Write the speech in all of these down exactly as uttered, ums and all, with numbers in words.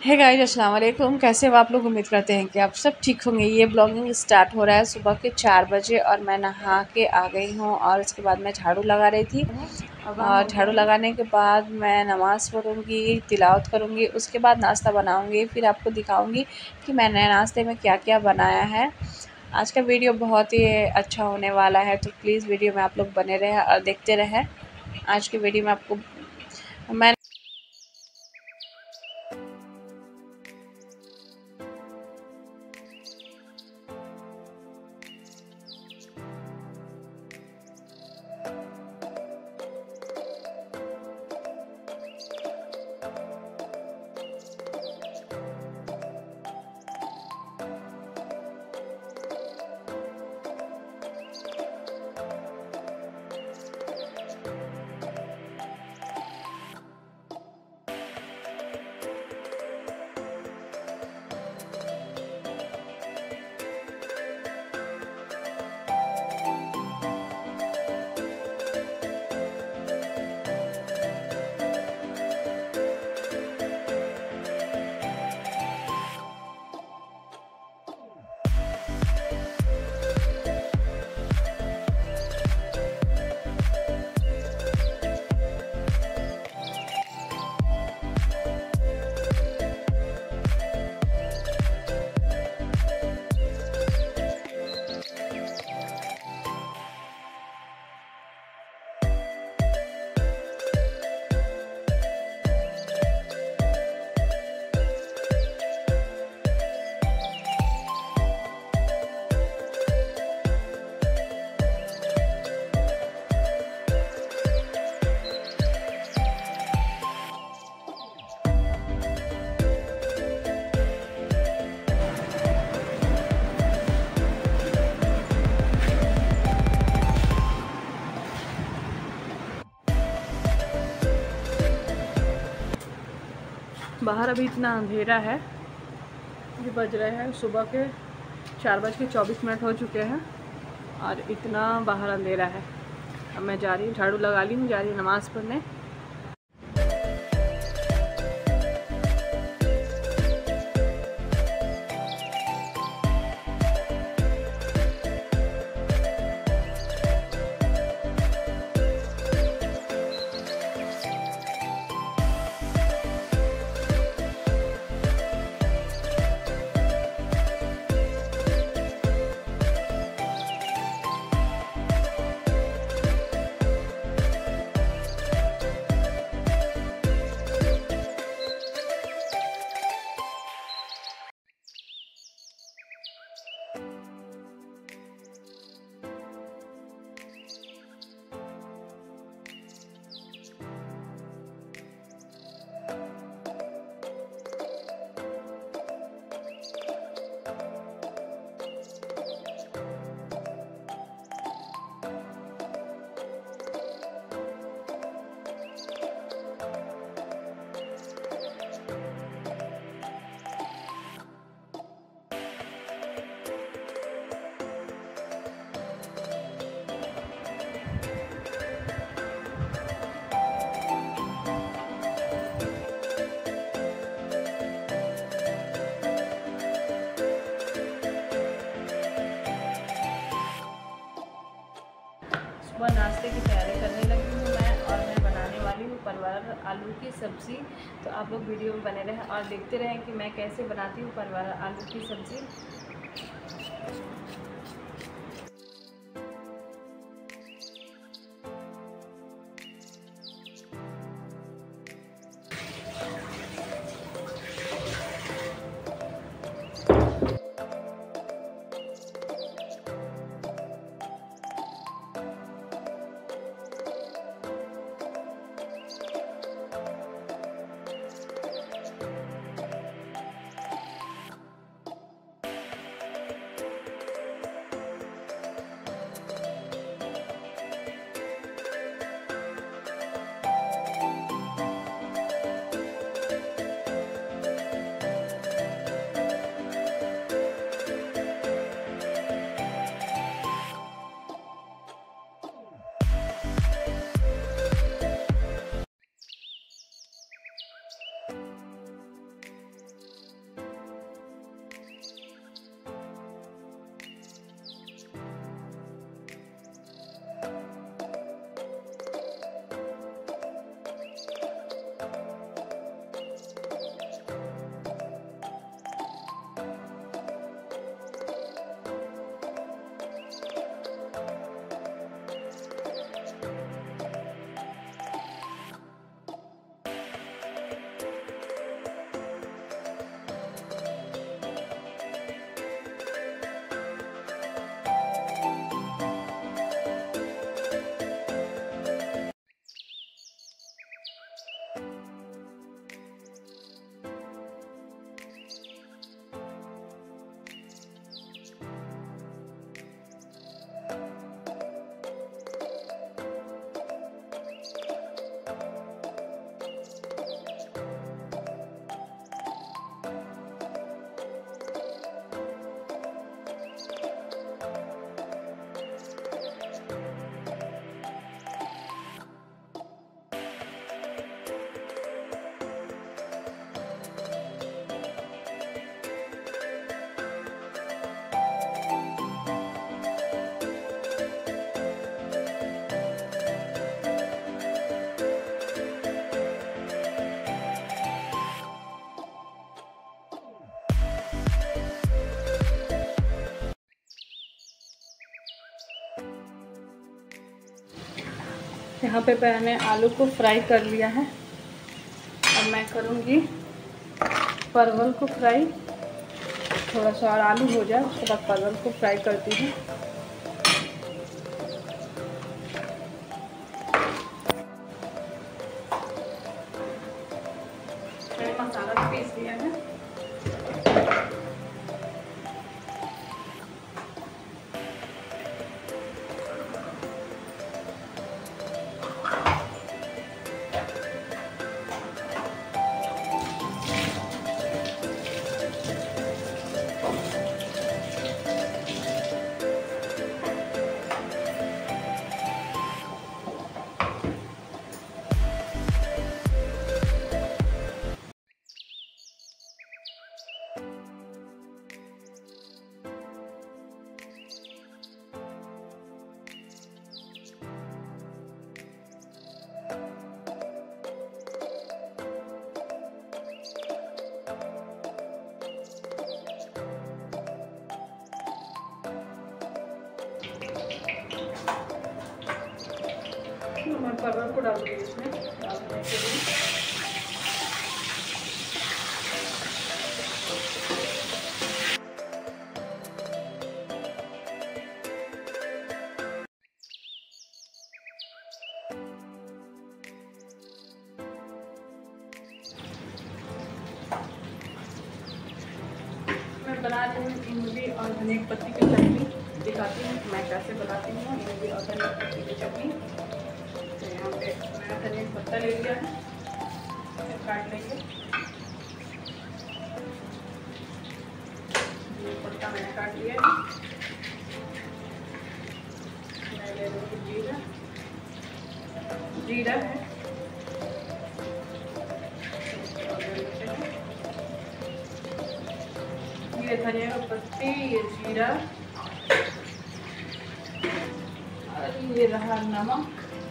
Hey guys, अस्सलाम वालेकुम। कैसे हो आप लोग? उम्मीद करते हैं कि आप सब ठीक होंगे। ये ब्लॉगिंग स्टार्ट हो रहा है सुबह के चार बजे और मैं नहा के आ गई हूँ और उसके बाद मैं झाड़ू लगा रही थी। और झाड़ू लगाने के बाद मैं नमाज़ पढ़ूँगी, तिलावत करूँगी, उसके बाद नाश्ता बनाऊँगी। फिर आपको दिखाऊँगी कि मैंने नाश्ते में क्या क्या बनाया है। आज का वीडियो बहुत ही अच्छा होने वाला है, तो प्लीज़ वीडियो में आप लोग बने रहें और देखते रहें। आज की वीडियो में आपको मैं बाहर अभी इतना अंधेरा है। ये बज रहे हैं सुबह के चार बज के चौबीस मिनट हो चुके हैं और इतना बाहर अंधेरा है। अब मैं जा रही हूँ, झाड़ू लगा ली हूँ, जा रही हूँ नमाज़ पढ़ने। सुबह नाश्ते की तैयारी करने लगी हूँ मैं और मैं बनाने वाली हूँ परवल आलू की सब्ज़ी। तो आप लोग वीडियो में बने रहें और देखते रहें कि मैं कैसे बनाती हूँ परवल आलू की सब्ज़ी। यहाँ पे मैंने आलू को फ्राई कर लिया है और मैं करूँगी परवल को फ्राई। थोड़ा सा और आलू हो जाए उसके बाद परवल को फ्राई करती हूँ। मैंने मसाला पीस लिया है। मैं परवल को डालूंगी इसमें डालने के लिए। मैं बना रही हूँ इमली और धनिया की पत्ती की चटनी। दिखाती हूँ मैं कैसे बनाती हूँ इमली और धनिया की पत्ती की चटनी। तो यहाँ पे मैंने धनिया का पत्ता ले लिया है, इसे काट लेंगे। ये पत्ता मैंने काट लिया है। मैं ले लूँगी जीरा, जीरा है ये धनिया का पत्ती, ये जीरा और ये रहा नमक।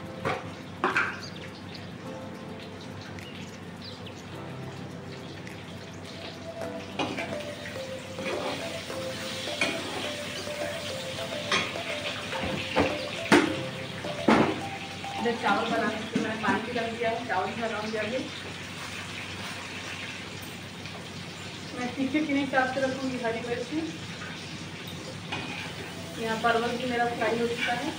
चावल बनाने के लिए मैंने पानी रख दिया है, चावल बनाऊंगी अभी। मैं तीखे की नहीं चाप के रखूँगी हरी मिर्ची। यहाँ परवल भी मेरा फ्राई हो चुका है।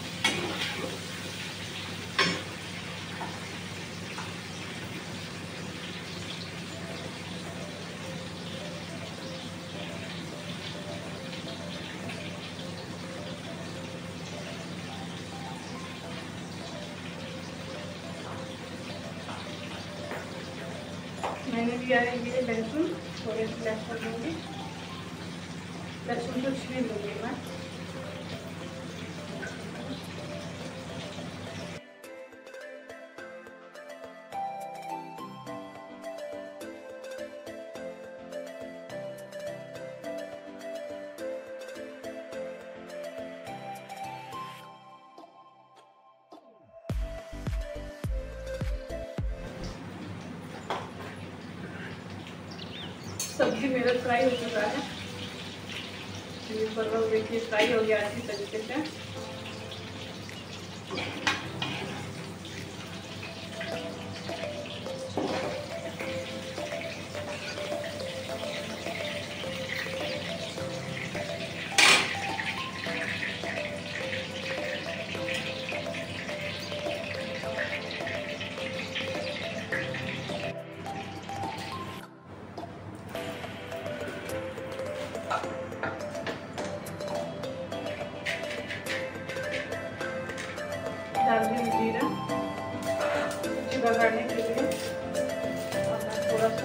मैंने लिया है ये लहसुन, थोड़े से लहसुन लूँगी, लहसुन को छील लूँगी मैं। सब्जी मेरा फ्राई हो चुका है। ये परवल देखिए फ्राई हो गया अच्छी तरीके से। डाल दी जीरा सब्जी बघाड़ने के लिए और मैं थोड़ा सा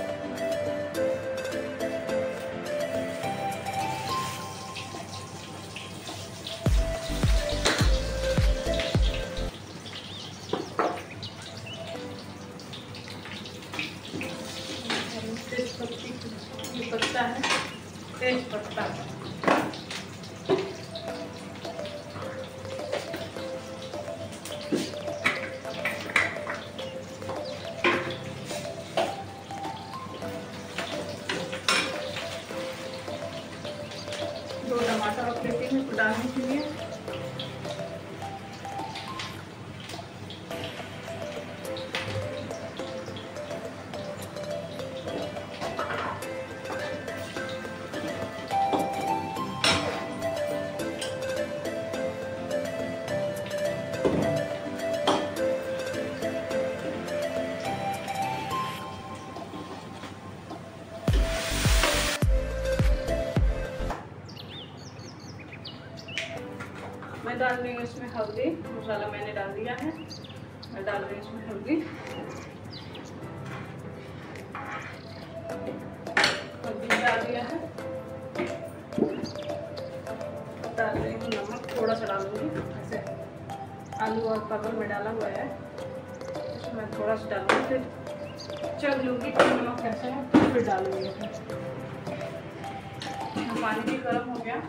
तेज पत्ती पत्ता है, तेज पत्ता दो टमाटर रख लेती हूँ इसको डालने के लिए। मैं डाल रही हूँ इसमें हल्दी। मसाला मैंने डाल दिया है, मैं डाल रही हूँ इसमें हल्दी। हल्दी डाल दिया है। डाल रही हूँ नमक, थोड़ा सा डालूंगी, ऐसे आलू और परवल में डाला हुआ है, इसमें थोड़ा सा डालूंगी, फिर चल लूँगी कि नमक कैसे है, फिर डालूंगी। पानी भी गर्म हो गया।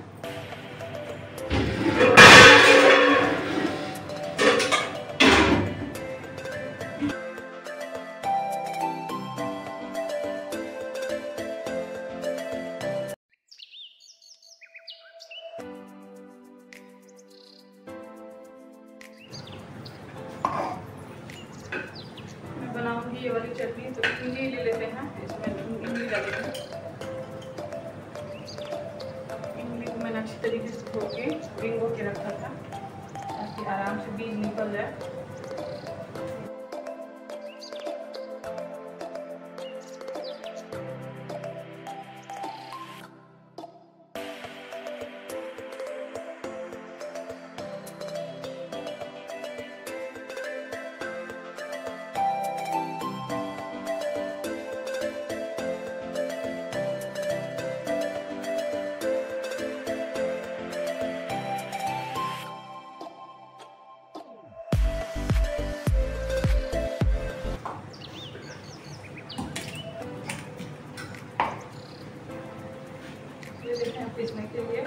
मैं बनाऊंगी ये वाली चटनी, तो इमली ले लेते हैं, इसमें इमली डालेंगे। इमली को मैंने अच्छी तरीके से धो के भिगो के रखा था ताकि आराम से बीज निकल जाए। पीसने के लिए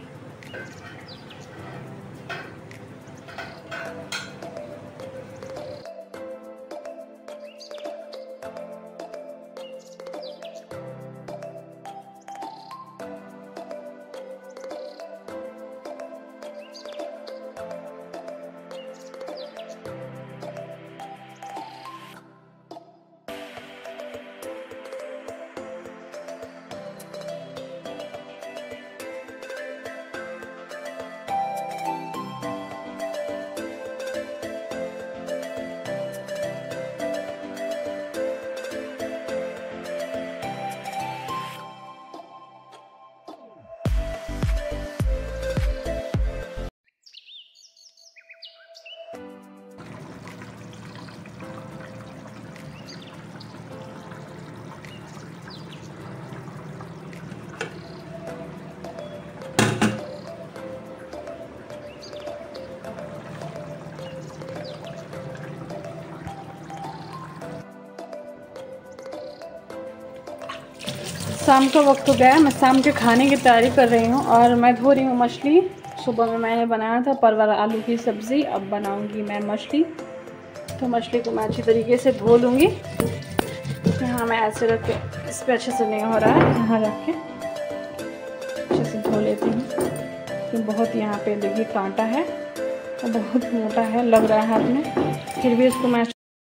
शाम का वक्त हो गया है, मैं शाम के खाने की तैयारी कर रही हूँ और मैं धो रही हूँ मछली। सुबह में मैंने बनाया था परवल आलू की सब्ज़ी, अब बनाऊँगी मैं मछली। तो मछली को मैं अच्छी तरीके से धो लूँगी। यहाँ मैं ऐसे रख के, इस पर अच्छे से नहीं हो रहा है, यहाँ रख के अच्छे से धो लेती हूँ। तो बहुत यहाँ पे देखिए कांटा है और बहुत मोटा है, लग रहा है हाथ में, फिर भी इसको मैं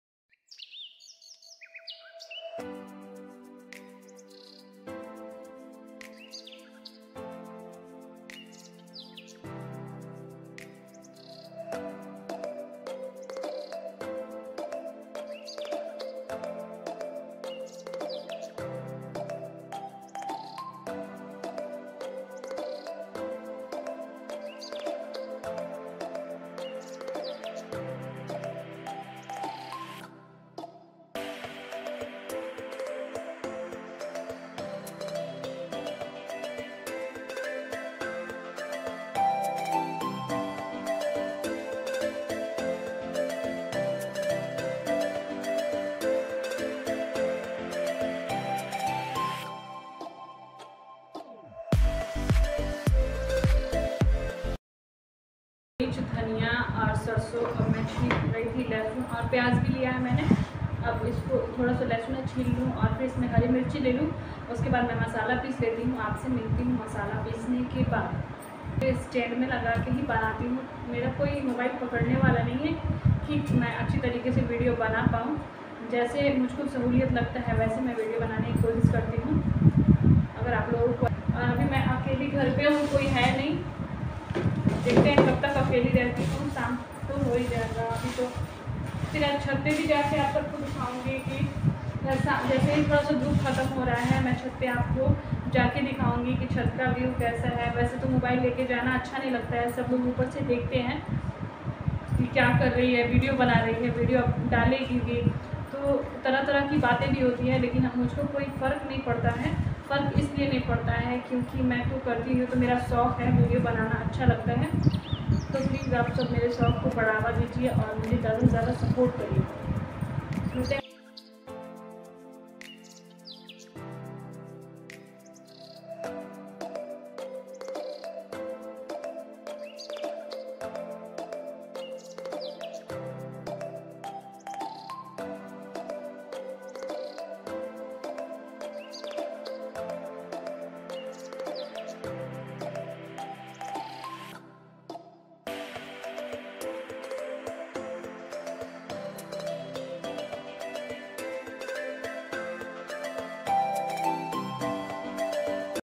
धनिया और सरसों और मैं छील रही थी, लहसुन और प्याज भी लिया है मैंने। अब इसको थोड़ा सा लहसुन छील लूँ और फिर इसमें हरी मिर्ची ले लूँ। उसके बाद मैं मसाला पीस लेती हूँ। आपसे मिलती हूँ मसाला पीसने के बाद। फिर स्टैंड में लगा के ही बनाती हूँ। मेरा कोई मोबाइल पकड़ने वाला नहीं है कि मैं अच्छी तरीके से वीडियो बना पाऊँ। जैसे मुझको सहूलियत लगता है वैसे मैं वीडियो बनाने की कोशिश करती हूँ। अगर आप लोगों को, अभी मैं अकेली घर पे हूँ, कोई है नहीं, देखते हैं कब तक अकेली रहती हूँ। शाम तो हो ही जाएगा अभी तो। फिर आज छत पे भी जाके आप सबको दिखाऊंगी कि जैसा जैसे ही थोड़ा सा धूप खत्म हो रहा है मैं छत पे आपको जाके दिखाऊंगी कि छत का व्यू कैसा है। वैसे तो मोबाइल लेके जाना अच्छा नहीं लगता है, सब लोग ऊपर से देखते हैं कि क्या कर रही है, वीडियो बना रही है, वीडियो डालेगी भी, तो तरह तरह की बातें भी होती हैं। लेकिन मुझको कोई फ़र्क नहीं पड़ता है। फ़र्क इसलिए नहीं पड़ता है क्योंकि मैं तो करती हूँ, तो मेरा शौक़ है, वीडियो बनाना अच्छा लगता है। तो प्लीज़ आप सब मेरे शौक़ को बढ़ावा दीजिए और मुझे ज़्यादा से ज़्यादा सपोर्ट करिए।